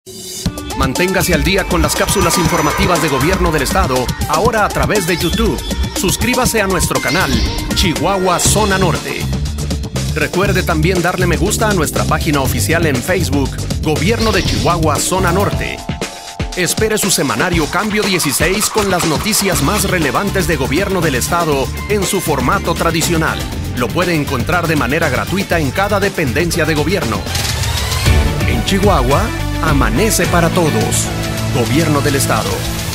Manténgase al día con las cápsulas informativas de Gobierno del Estado, ahora a través de YouTube. Suscríbase a nuestro canal Chihuahua Zona Norte. Recuerde también darle me gusta a nuestra página oficial en Facebook, Gobierno de Chihuahua Zona Norte. Espere su semanario Cambio 16 con las noticias más relevantes de Gobierno del Estado en su formato tradicional. Lo puede encontrar de manera gratuita en cada dependencia de gobierno. En Chihuahua, amanece para todos. Gobierno del Estado.